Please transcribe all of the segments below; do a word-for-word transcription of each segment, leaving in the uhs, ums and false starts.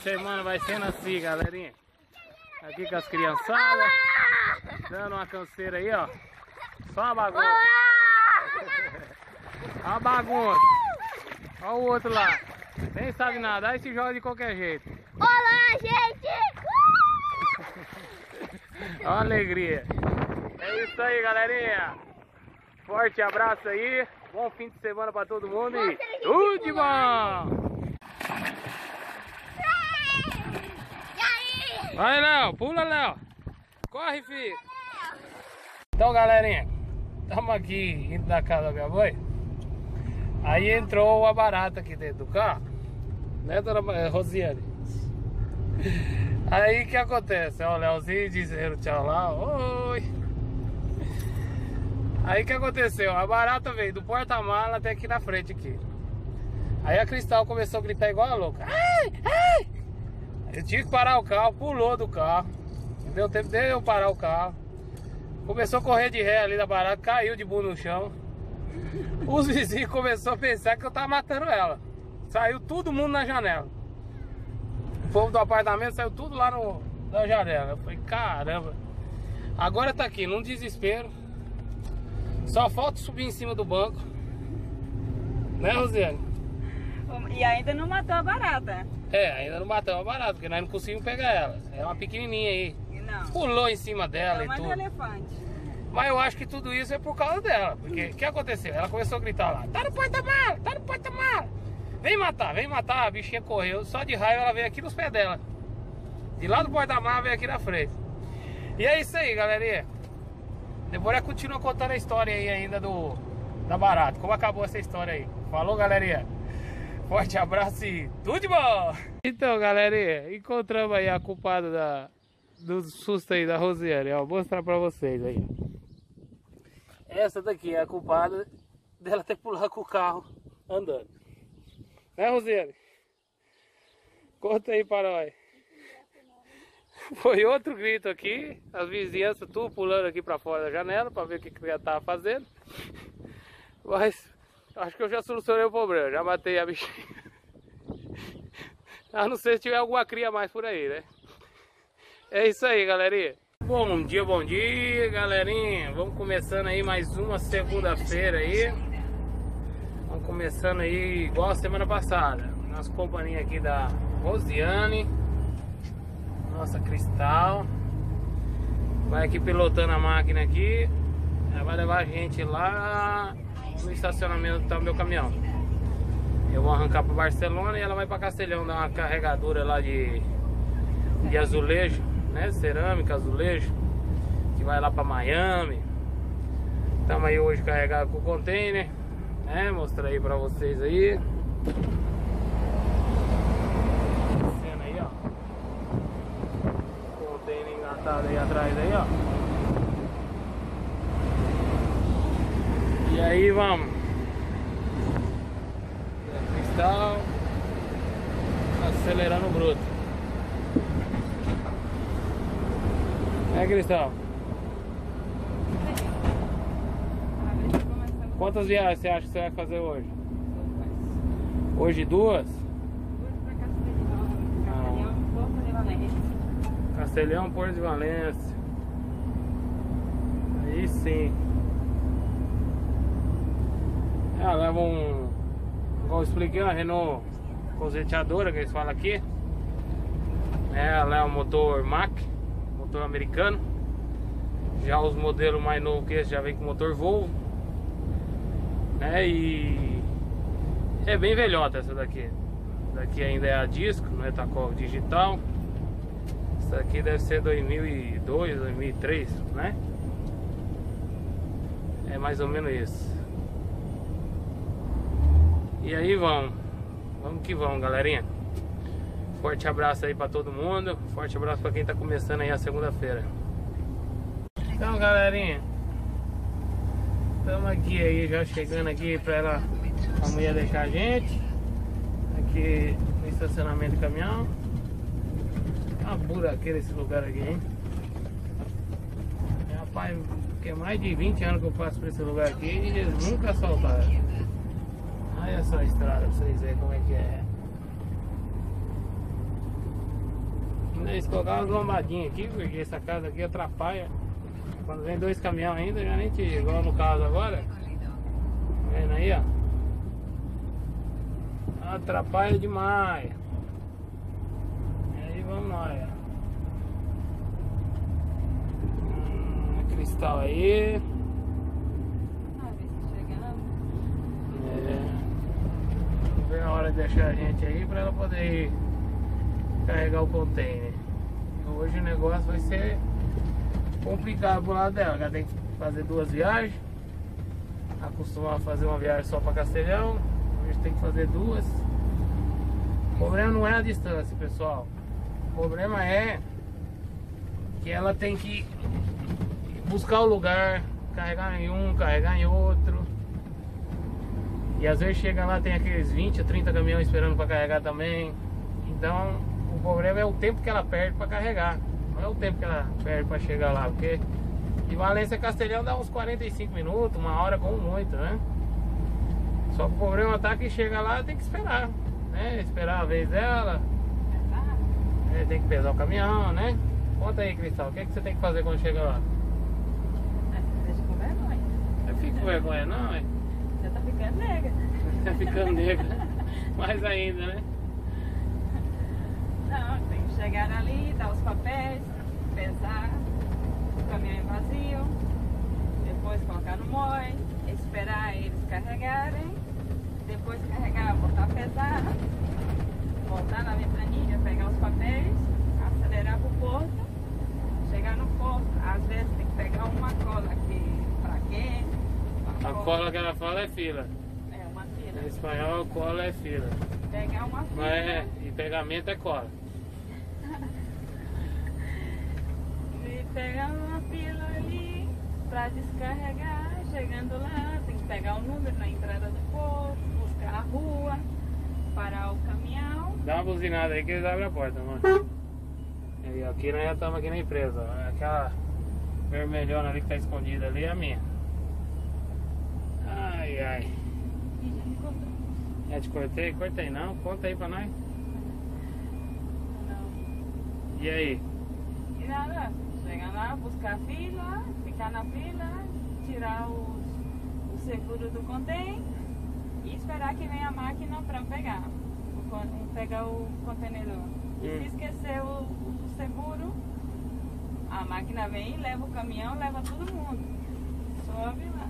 semana vai sendo assim, galerinha. Aqui com as criançadas. Dando uma canseira aí, ó. Só uma bagunça. Olha a bagunça. Olha o outro lá. Nem sabe nada, aí se joga de qualquer jeito. Olá, gente! Olha a alegria. É isso aí, galerinha. Forte abraço aí. Bom fim de semana pra todo mundo e tudo de bom! Vai, Léo, pula, Léo. Corre, filho. Então, galerinha, estamos aqui indo da casa da minha mãe. Aí entrou uma barata aqui dentro do carro, né, dona Rosiane? Aí o que acontece? Ó, o Léozinho dizendo tchau lá. Oi. Aí o que aconteceu? A barata veio do porta-mala até aqui na frente aqui. Aí a Cristal começou a gritar igual a louca. Ai, ai. Eu tive que parar o carro, pulou do carro. Não deu tempo de eu parar o carro. Começou a correr de ré ali da barata, caiu de bunda no chão. Os vizinhos começaram a pensar que eu tava matando ela. Saiu todo mundo na janela. O povo do apartamento saiu tudo lá no, na janela. Eu falei, caramba. Agora tá aqui, num desespero. Só falta subir em cima do banco. Né, Rosiane? E ainda não matou a barata. É, ainda não matamos a barata, porque nós não conseguimos pegar ela. É uma pequenininha aí. Não. Pulou em cima dela e Mas tudo. é elefante. Mas eu acho que tudo isso é por causa dela. Porque o que aconteceu? Ela começou a gritar lá: tá no porta-mala, tá no porta-mala. Vem matar, vem matar. A bichinha correu. Só de raiva ela veio aqui nos pés dela. De lá do porta-mala veio aqui na frente. E é isso aí, galerinha. Depois ela continua contando a história aí ainda do da barata. Como acabou essa história aí. Falou, galerinha. Forte abraço e tudo de bom! Então, galerinha, encontramos aí a culpada da, do susto aí da Rosiane. Ó, vou mostrar pra vocês aí. Essa daqui é a culpada dela ter pulado com o carro andando. Né, Rosiane? Conta aí para nós. Foi outro grito aqui. As vizinhanças tudo pulando aqui pra fora da janela pra ver o que que ela tava fazendo. Mas acho que eu já solucionei o problema. Já matei a bichinha. A não ser se tiver alguma cria mais por aí, né? É isso aí, galerinha. Bom dia, bom dia, galerinha. Vamos começando aí mais uma segunda-feira aí. Vamos começando aí igual a semana passada. Nossa companhia aqui da Rosiane. Nossa Cristal. Vai aqui pilotando a máquina aqui. Ela vai levar a gente lá no estacionamento que tá o meu caminhão. Eu vou arrancar para Barcelona e ela vai para Castelhão dar uma carregadora lá de, de azulejo, né? Cerâmica, azulejo, que vai lá para Miami. Estamos aí hoje carregados com o container, né? Mostrar aí para vocês aí. Cena aí, ó. Container engatado aí atrás aí, ó. E aí vamos. Cristal acelerando o bruto. É, Cristal? Quantas viagens você acha que você vai fazer hoje? Hoje duas? Duas pra Castelhão, Porto de Valência. Castelhão, Porto de Valência. Aí sim. Ela leva um, igual eu expliquei, uma Renault coseteadora que eles falam aqui. Ela é um motor Mack, motor americano. Já os modelos mais novos que esse já vem com motor Volvo, né? E é bem velhota essa daqui. Essa daqui ainda é a disco, não é tacol digital. Essa daqui deve ser dois mil e dois, dois mil e três, né? É mais ou menos isso. E aí vamos, vamos que vamos, galerinha. Forte abraço aí pra todo mundo. Forte abraço pra quem tá começando aí a segunda-feira. Então, galerinha, estamos aqui aí, já chegando aqui pra ela, a mulher deixar a gente aqui no estacionamento do caminhão. Tá uma buraqueira esse lugar aqui, hein? Rapaz, porque é mais de vinte anos que eu passo por esse lugar aqui e eles nunca assaltaram. Olha só a estrada pra vocês verem como é que é. Eles colocaram umas lombadinhas aqui, porque essa casa aqui atrapalha. Quando vem dois caminhões ainda, já nem tira. Igual no caso agora. Vendo aí, ó. Atrapalha demais. E aí vamos lá, ó. Hum, cristal aí. Ah, vê se chegando. É. Vamos ver a hora de deixar a gente aí pra ela poder ir carregar o container. Hoje o negócio vai ser complicado pro lado dela. Ela tem que fazer duas viagens. Acostumar a fazer uma viagem só para Castelhão. Hoje tem que fazer duas. O problema não é a distância, pessoal. O problema é que ela tem que buscar o lugar, carregar em um, carregar em outro. E às vezes chega lá, tem aqueles vinte, trinta caminhões esperando para carregar também. Então o problema é o tempo que ela perde para carregar. Não é o tempo que ela perde para chegar lá, porque de Valência a Castelhão dá uns quarenta e cinco minutos, uma hora como muito, né? Só que o problema tá que chega lá, tem que esperar, né? Esperar a vez dela, é, tem que pesar o caminhão, né? Conta aí, Cristal, o que, é que você tem que fazer quando chega lá? Deixa com vergonha. Eu fico com vergonha, não, é? Você tá ficando negra. Tá ficando negra, mais ainda, né? Não, tem que chegar ali, dar os papéis, pesar, o caminhão vazio, depois colocar no moe, esperar eles carregarem, depois carregar, botar pesar, voltar na ventanilha, pegar os papéis, acelerar pro porto, chegar no porto, às vezes tem que pegar uma cola aqui pra quê? A cola que ela fala é fila. É, uma fila. Em espanhol, cola é fila. Pegar uma fila. Mas é, e pegamento é cola. E pegar uma fila ali pra descarregar, chegando lá, tem que pegar o número na entrada do porto, buscar a rua, parar o caminhão. Dá uma buzinada aí que eles abrem a porta, mano. E aqui nós já estamos aqui na empresa. Aquela vermelhona ali que tá escondida ali é a minha. Ai, ai. E já me contou. Já te cortei? Cortei não. Conta aí pra nós. Não. E aí? E nada, chegar lá, buscar a fila, ficar na fila, tirar os, o seguro do contém e esperar que venha a máquina para pegar, o, con- pegar o contenedor. E Hum. se esquecer o, o seguro, a máquina vem e leva o caminhão, leva todo mundo. Sobe lá.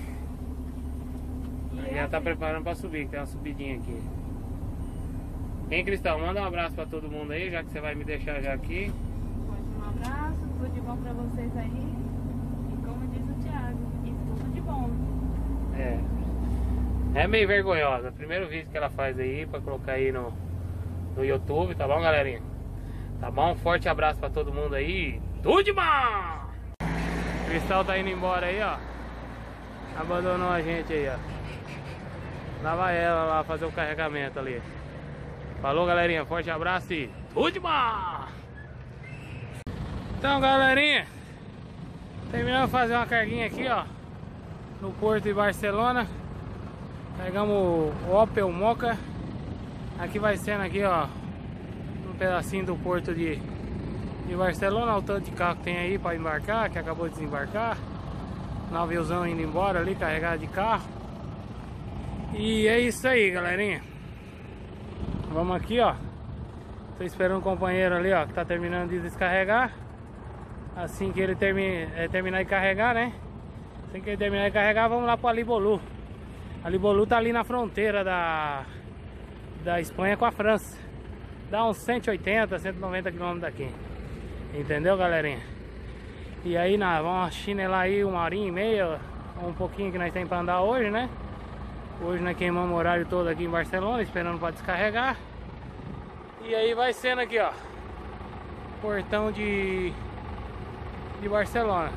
E Já é tá assim. preparando pra subir, que tem uma subidinha aqui. Hein, Cristal? Manda um abraço pra todo mundo aí, já que você vai me deixar já aqui. Um abraço, tudo de bom para vocês aí. E como diz o Thiago, e tudo de bom. É. É meio vergonhosa. Primeiro vídeo que ela faz aí pra colocar aí no, no YouTube, tá bom, galerinha? Tá bom? Um forte abraço pra todo mundo aí. Tudo de bom! O Cristal tá indo embora aí, ó. Abandonou a gente aí, ó. Lá vai ela lá fazer o carregamento ali. Falou, galerinha. Forte abraço e tudo de bom! Então, galerinha, terminamos de fazer uma carguinha aqui, ó, no porto de Barcelona. Pegamos o Opel Mokka. Aqui vai sendo aqui, ó, um pedacinho do porto de, de Barcelona. O tanto de carro que tem aí para embarcar, que acabou de desembarcar. Naviozão indo embora ali, carregado de carro. E é isso aí, galerinha. Vamos aqui, ó. Tô esperando o companheiro ali, ó, que tá terminando de descarregar. Assim que ele termine, é, terminar de carregar, né? Assim que ele terminar de carregar, vamos lá pro Alibolu. Alibolu tá ali na fronteira da, da Espanha com a França. Dá uns cento e oitenta, cento e noventa quilômetros daqui. Entendeu, galerinha? E aí nós vamos chinelar aí uma horinha e meia, um pouquinho que nós temos pra andar hoje, né? Hoje nós queimamos o horário todo aqui em Barcelona, esperando pra descarregar. E aí vai sendo aqui, ó, portão de... de Barcelona.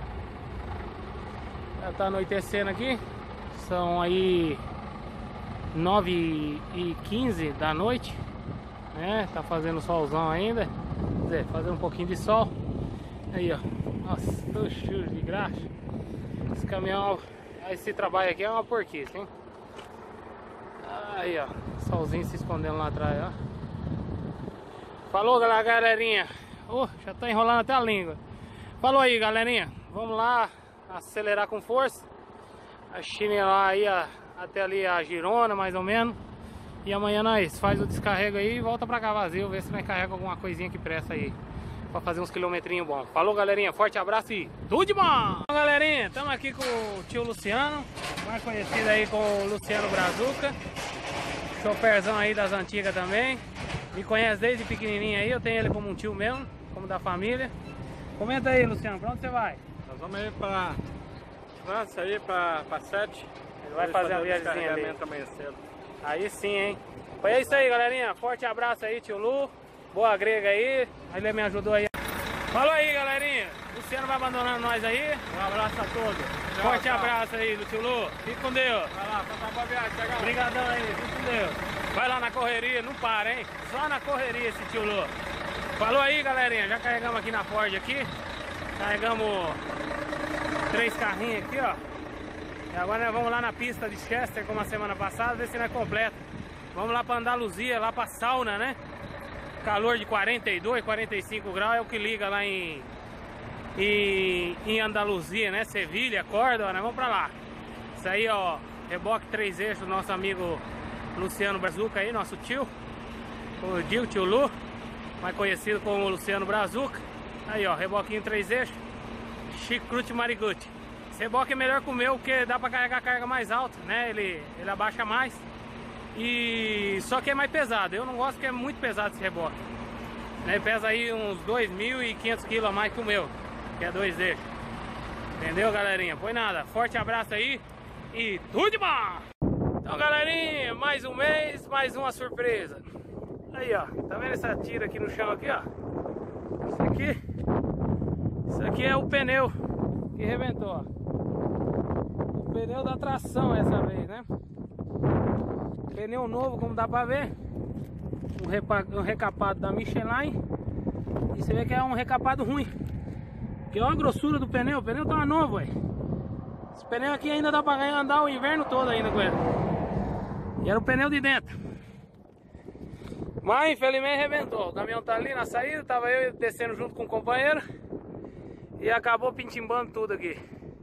Já tá anoitecendo aqui. São aí nove e quinze da noite, né? Tá fazendo solzão ainda. Quer dizer, fazer um pouquinho de sol. Aí, ó. Nossa, tô sujo de graxa. Esse caminhão, esse trabalho aqui é uma porquice, hein? Aí, ó. Solzinho se escondendo lá atrás, ó. Falou, galerinha. Oh, já tô enrolando até a língua. Falou aí, galerinha. Vamos lá acelerar com força. A chinelar aí a, até ali a Girona, mais ou menos. E amanhã nós faz o descarrego aí e volta pra cá vazio. Ver se nós carrega alguma coisinha que presta aí, pra fazer uns quilometrinhos bons. Falou, galerinha. Forte abraço e tudo de bom! Então, galerinha, estamos aqui com o tio Luciano, mais conhecido aí com o Luciano Brazuca. Choferzão aí das antigas também. Me conhece desde pequenininho aí. Eu tenho ele como um tio mesmo, como da família. Comenta aí, Luciano, pra onde você vai? Nós vamos aí pra França, aí pra, pra Sete. Ele vai fazer a viagemzinha ali. Amanhã cedo. Aí sim, hein? Foi é isso aí, galerinha. Forte abraço aí, tio Lu. Boa grega aí. Ele me ajudou aí. Falou aí, galerinha. Luciano vai abandonando nós aí. Um abraço a todos. Tchau, Forte tchau. abraço aí, tio Lu. Fique com Deus. Vai lá, passar uma viagem. Chega. Obrigadão aí. Fique com Deus. Vai lá na correria, não para, hein? Só na correria esse tio Lu. Falou aí, galerinha. Já carregamos aqui na Ford aqui. Carregamos três carrinhos aqui, ó. E agora nós vamos lá na pista de Chester, como a semana passada, ver se nós completa. Vamos lá pra Andaluzia, lá pra sauna, né? Calor de quarenta e dois, quarenta e cinco graus é o que liga lá em, em, em Andaluzia, né? Sevilha, Córdoba, nós vamos pra lá. Isso aí, ó, reboque três eixos, nosso amigo Luciano Brazuca aí, nosso tio. O Dio, tio Lu, mais conhecido como Luciano Brazuca. Aí, ó, reboquinho três eixos. Chicrute Mariguti. Esse reboque é melhor que o meu, porque dá pra carregar a carga mais alta, né? Ele, ele abaixa mais. E só que é mais pesado. Eu não gosto que é muito pesado esse reboque, né? Pesa aí uns dois mil e quinhentos quilos a mais que o meu, que é dois eixos. Entendeu, galerinha? Foi nada. Forte abraço aí e tudo de bom! Então, galerinha, mais um mês, mais uma surpresa. Aí, ó. Tá vendo essa tira aqui no chão aqui, ó? Isso aqui. Isso aqui é o pneu que rebentou, ó. O pneu da tração essa vez, né? Pneu novo, como dá pra ver. Um, repa, um recapado da Michelin. E você vê que é um recapado ruim. Porque olha a grossura do pneu. O pneu tá novo, ué. Esse pneu aqui ainda dá pra andar o inverno todo ainda com ele. E era o pneu de dentro. Mas infelizmente arrebentou. O caminhão tá ali na saída. Tava eu descendo junto com o companheiro. E acabou pintimbando tudo aqui.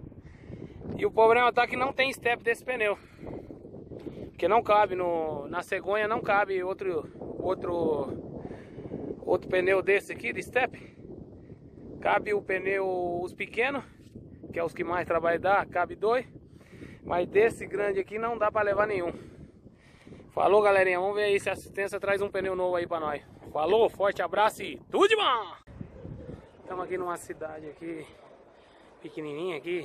E o problema tá que não tem step desse pneu. Porque não cabe no, na cegonha, não cabe outro, outro, outro pneu desse aqui de step. Cabe o pneu, os pequenos, que é os que mais trabalho dá, cabe dois. Mas desse grande aqui não dá pra levar nenhum. Falou, galerinha, vamos ver aí se a assistência traz um pneu novo aí pra nós. Falou, forte abraço e tudo de bom! Estamos aqui numa cidade aqui, pequenininha aqui,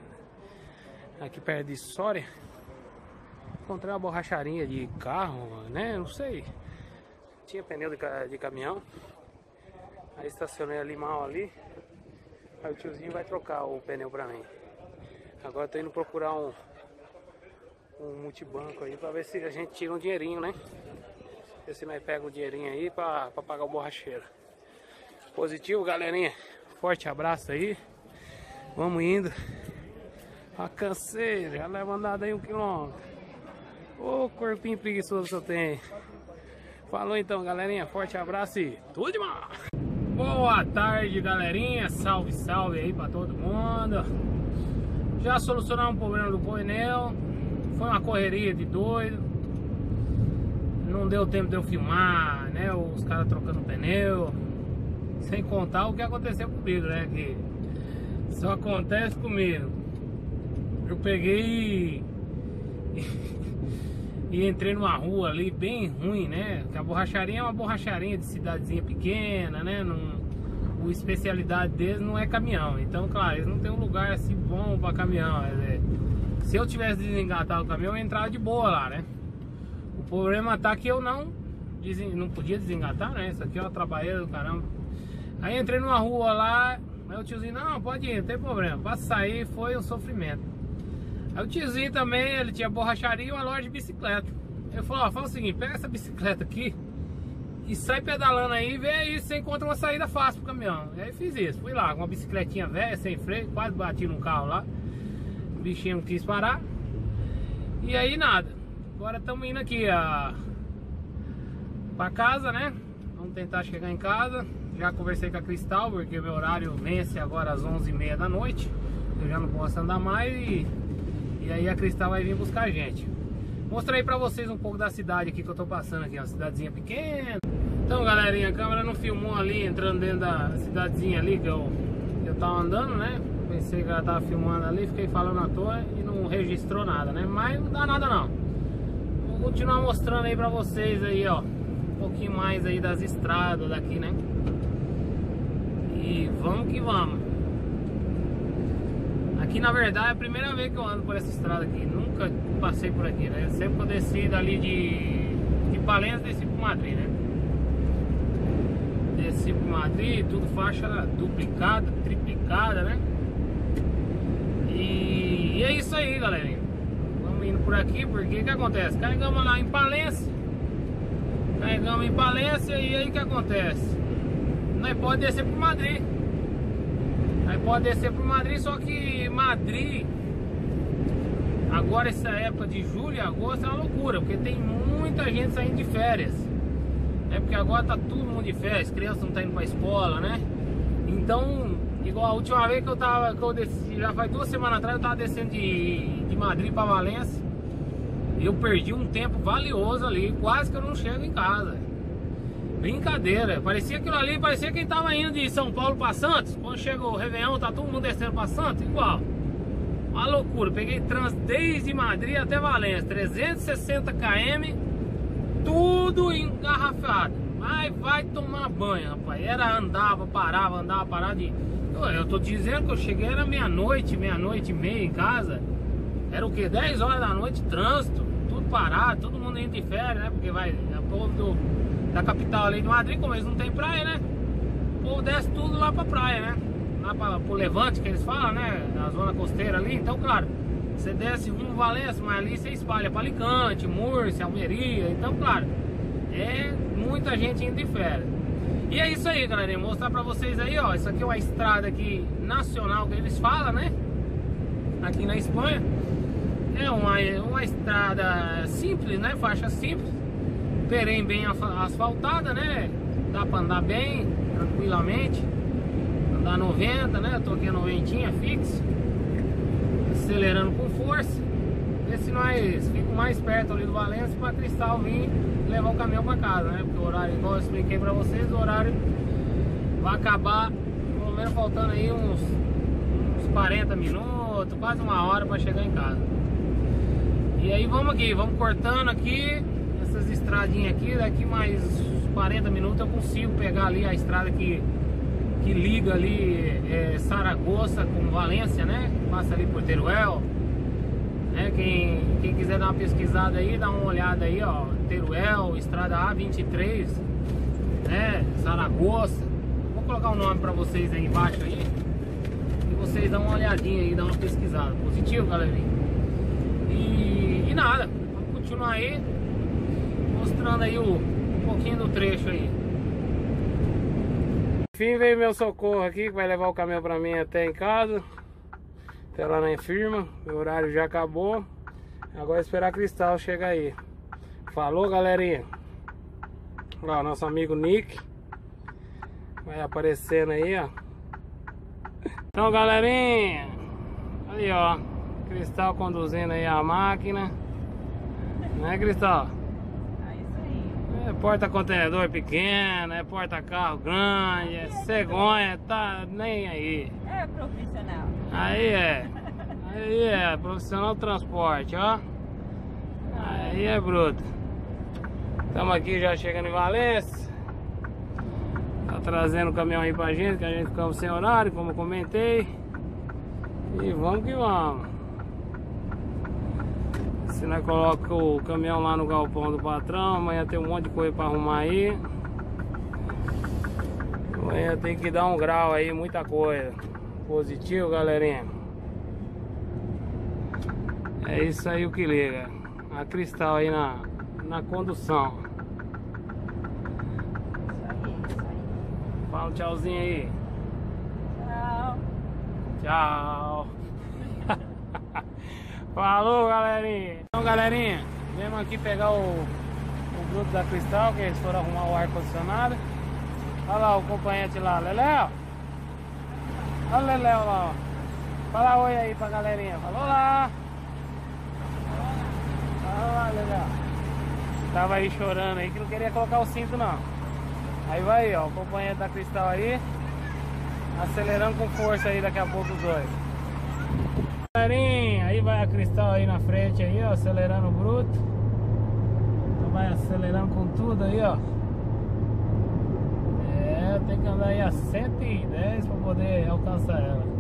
aqui perto de Soria. Encontrei uma borracharia de carro, né? Não sei. Tinha pneu de, de caminhão. Aí estacionei ali mal ali. Aí o tiozinho vai trocar o pneu pra mim. Agora tô indo procurar um, um multibanco aí pra ver se a gente tira um dinheirinho, né? Ver se nós pega um dinheirinho aí pra, pra pagar o borracheiro. Positivo, galerinha. Forte abraço aí. Vamos indo. Ah, cansei. Já leva andado aí um quilômetro. Ô, corpinho preguiçoso que eu tenho. Falou então, galerinha. Forte abraço e tudo de bom. Boa tarde, galerinha. Salve, salve aí pra todo mundo. Já solucionamos um problema do pneu. Foi uma correria de doido. Não deu tempo de eu filmar, né? Os caras trocando pneu. Sem contar o que aconteceu comigo, né? Que só acontece comigo. Eu peguei e, e entrei numa rua ali bem ruim, né? Que a borracharia é uma borracharia de cidadezinha pequena, né? Num, a especialidade deles não é caminhão. Então, claro, eles não tem um lugar assim bom para caminhão. É, se eu tivesse desengatado o caminhão, eu entrava de boa lá, né? O problema tá que eu não, não podia desengatar, né? Isso aqui é uma trabalheira do caramba. Aí entrei numa rua lá, aí o tiozinho, não, pode ir, não tem problema. Pra sair foi um sofrimento. Aí o tiozinho também, ele tinha borracharia e uma loja de bicicleta. Eu falei, ó, fala o seguinte, pega essa bicicleta aqui e sai pedalando aí e vê aí se você encontra uma saída fácil pro caminhão. E aí fiz isso, fui lá com uma bicicletinha velha, sem freio, quase bati num carro lá. O bichinho não quis parar. E aí nada. Agora estamos indo aqui a... pra casa, né? Vamos tentar chegar em casa. Já conversei com a Cristal, porque meu horário vence agora às onze e meia da noite. Eu já não posso andar mais e, e aí a Cristal vai vir buscar a gente. Mostrei pra vocês um pouco da cidade aqui que eu tô passando aqui, uma cidadezinha pequena. Então, galerinha, a câmera não filmou ali, entrando dentro da cidadezinha ali que eu, que eu tava andando, né? Pensei que ela tava filmando ali, fiquei falando à toa e não registrou nada, né? Mas não dá nada não. Vou continuar mostrando aí pra vocês aí, ó, um pouquinho mais aí das estradas daqui, né? E vamos que vamos. Aqui na verdade é a primeira vez que eu ando por essa estrada aqui. Nunca passei por aqui, né? Sempre que eu desci dali de, de Palença, desci pro Madrid, né? Desci pro Madrid, tudo faixa duplicada, triplicada, né? E, e é isso aí, galerinha. Vamos indo por aqui, porque o que acontece? Carregamos lá em Palença. Carregamos em Palença e aí o que acontece? Nós pode descer pro Madrid. Nós pode descer pro Madrid, só que Madrid, agora essa época de julho e agosto é uma loucura, porque tem muita gente saindo de férias. É porque agora tá todo mundo de férias, crianças não tá indo pra escola, né? Então, igual a última vez que eu tava, que eu desci, já faz duas semanas atrás, eu tava descendo de, de Madrid pra Valência. Eu perdi um tempo valioso ali, quase que eu não chego em casa. Brincadeira, parecia aquilo ali, parecia quem tava indo de São Paulo pra Santos. Quando chega o Réveillon, tá todo mundo descendo pra Santos, igual. Uma loucura, peguei trânsito desde Madrid até Valência, trezentos e sessenta quilômetros, tudo engarrafado. Mas vai tomar banho, rapaz. Era, andava, parava, andava, parava de... Eu, eu tô dizendo que eu cheguei, era meia-noite, meia-noite e meia em casa. Era o que? dez horas da noite, trânsito, tudo parado, todo mundo indo de férias, né? Porque vai, a povo do... da capital ali de Madrid, como eles não tem praia, né? O povo desce tudo lá pra praia, né? Lá pra, pro Levante, que eles falam, né? Na zona costeira ali. Então, claro, você desce rumo Valência, mas ali você espalha pra Alicante, Múrcia, Almeria. Então, claro, é muita gente indo de férias. E é isso aí, galera. Vou mostrar pra vocês aí, ó. Isso aqui é uma estrada aqui nacional que eles falam, né? Aqui na Espanha. É uma, uma estrada simples, né? Faixa simples. Porém bem asfaltada, né? Dá pra andar bem, tranquilamente. Andar noventa, né? Tô aqui a noventinha fixo. Acelerando com força. Ver se nós ficamos mais perto ali do Valência pra Cristal vir levar o caminhão pra casa, né? Porque o horário, igual eu expliquei pra vocês, o horário vai acabar pelo menos faltando aí uns, uns quarenta minutos, quase uma hora pra chegar em casa. E aí vamos aqui, vamos cortando aqui essas estradinhas aqui, daqui mais quarenta minutos eu consigo pegar ali a estrada que, que liga ali é, Saragoça com Valência, né? Passa ali por Teruel, né? Quem, quem quiser dar uma pesquisada aí, dá uma olhada aí, ó, Teruel, estrada A vinte e três, né? Saragoça. Vou colocar o nome pra vocês aí embaixo aí, e vocês dão uma olhadinha aí, dão uma pesquisada. Positivo, galerinha. E, e nada, vamos continuar aí mostrando aí o, um pouquinho do trecho aí. Enfim, veio meu socorro aqui, que vai levar o caminhão pra mim até em casa, até lá na firma. Meu horário já acabou. Agora é esperar a Cristal chegar aí. Falou, galerinha. Ó, nosso amigo Nick vai aparecendo aí, ó. Então, galerinha, aí, ó, Cristal conduzindo aí a máquina, né, Cristal? É porta-contenedor pequeno, é porta-carro grande, é cegonha, tá nem aí. É profissional. Aí é, aí é, profissional de transporte, ó. Aí é bruto. Estamos aqui já chegando em Valência. Tá trazendo o caminhão aí pra gente, que a gente ficava sem horário, como eu comentei. E vamos que vamos. Se nós coloca o caminhão lá no galpão do patrão, amanhã tem um monte de coisa pra arrumar aí. Amanhã tem que dar um grau aí, muita coisa. Positivo, galerinha. É isso aí o que liga. A Cristal aí na, na condução. Fala um tchauzinho aí. Tchau. Tchau. Falou, galerinha. Então, galerinha, viemos aqui pegar o, o bruto da Cristal, que eles foram arrumar o ar-condicionado. Olha lá o acompanhante lá, Leléo. Olha o Leléo lá, ó. Fala oi aí pra galerinha. Falou lá. Olha lá, Leléo. Tava aí chorando aí que não queria colocar o cinto não. Aí vai aí, ó, o acompanhante da Cristal aí. Acelerando com força aí daqui a pouco os dois. Galerinha, aí vai a Cristal aí na frente aí, ó, acelerando o bruto. Então vai acelerando com tudo aí, ó. É, tem que andar aí a cento e dez para poder alcançar ela.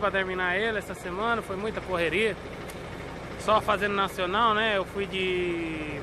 pra terminar ele essa semana, foi muita correria. Só fazendo nacional, né? Eu fui de,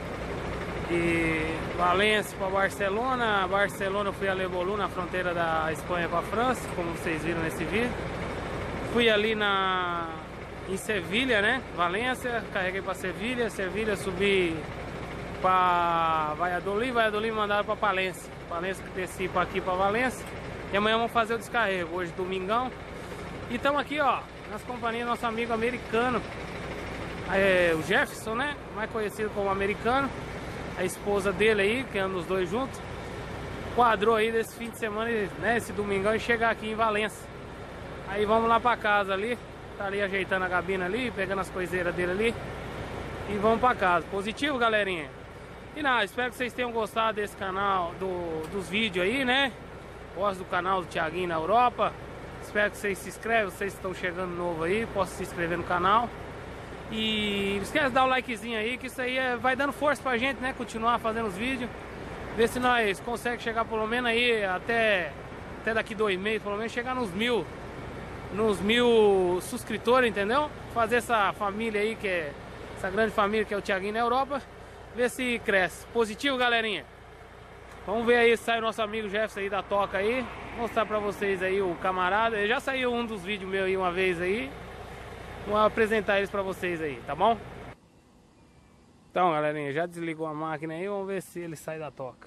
de Valência para Barcelona. Barcelona eu fui a Le Boulou, na fronteira da Espanha com a França, como vocês viram nesse vídeo. Fui ali na, em Sevilha, né? Valência, carreguei para Sevilha. Sevilha subi para Valladolid. Valladolid me mandaram para Palência. Palência que desci para aqui para Valência. E amanhã vamos fazer o descarrego. Hoje, domingão. E estamos aqui, ó, nas companhias do nosso amigo americano. É, o Jefferson, né? Mais conhecido como americano. A esposa dele aí, que andam os dois juntos. Quadrou aí desse fim de semana, né? Esse domingão, e chegar aqui em Valência. Aí vamos lá pra casa ali. Tá ali ajeitando a cabina ali, pegando as coiseiras dele ali. E vamos pra casa. Positivo, galerinha? E nada, espero que vocês tenham gostado desse canal, do, dos vídeos aí, né? Gosto do canal do Thiaguinho na Europa. Espero que vocês se inscrevam, vocês que estão chegando novo aí, possam se inscrever no canal. E não esquece de dar o likezinho aí, que isso aí é, vai dando força pra gente, né? Continuar fazendo os vídeos. Ver se nós conseguimos chegar pelo menos aí até, até daqui dois meses, pelo menos chegar nos mil, nos mil subscritores, entendeu? Fazer essa família aí, que é essa grande família que é o Thiaguinho na Europa. Ver se cresce. Positivo, galerinha? Vamos ver aí se sai o nosso amigo Jefferson aí da toca aí. Vou mostrar pra vocês aí o camarada. Já saiu um dos vídeos meus aí uma vez aí. Vou apresentar eles pra vocês aí, tá bom? Então, galerinha, já desligou a máquina aí. Vamos ver se ele sai da toca.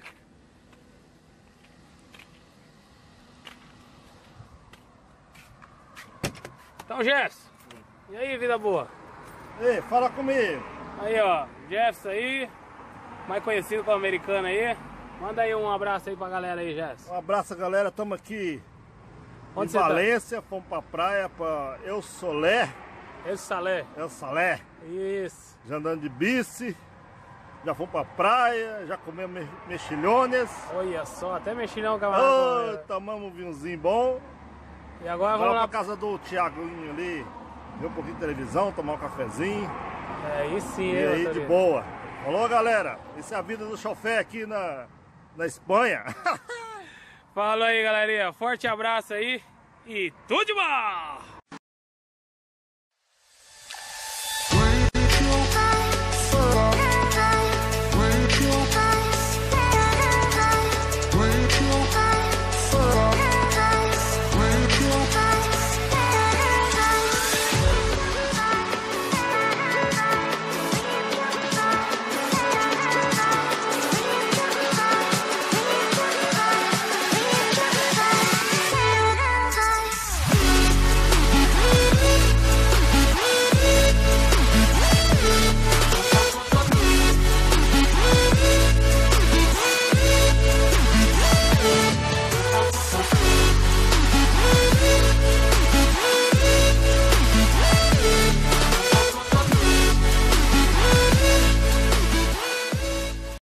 Então, Jefferson, e aí, vida boa? Ei, fala comigo. Aí, ó, Jefferson aí, mais conhecido como americano aí. Manda aí um abraço aí pra galera aí, Jefferson. Um abraço, galera. Estamos aqui Onde em você Valência. Tá? Fomos pra praia, pra El Solé. El Salé. El Salé. Isso. Já andando de bici. Já fomos pra praia, já comemos me mexilhones. Olha só, até mexilhão, camarada. Oh, tomamos um vinhozinho bom. E agora Vamos vamos lá lá pra casa do Thiaguinho ali. Ver um pouquinho de televisão, tomar um cafezinho. É, aí sim, E hein, aí, de Bateria? boa. Falou, galera. Essa é a vida do chofé aqui na, na Espanha. Falou aí, galerinha. Forte abraço aí e tudo de bom!